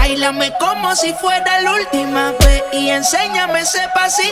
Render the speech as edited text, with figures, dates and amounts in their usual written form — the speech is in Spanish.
Báilame como si fuera la última vez y enséñame ese pasito.